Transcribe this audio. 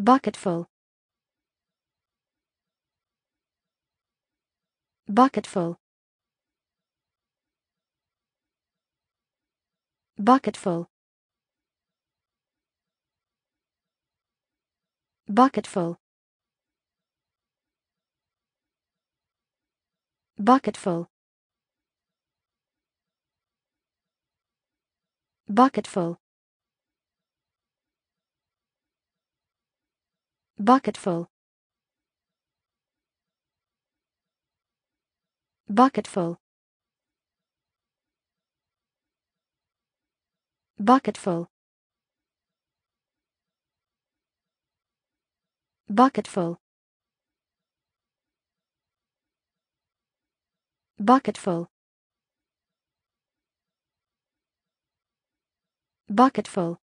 Bucketful. Bucketful. Bucketful. Bucketful. Bucketful. Bucketful. Bucketful. Bucketful. Bucketful. Bucketful. Bucketful. Bucketful.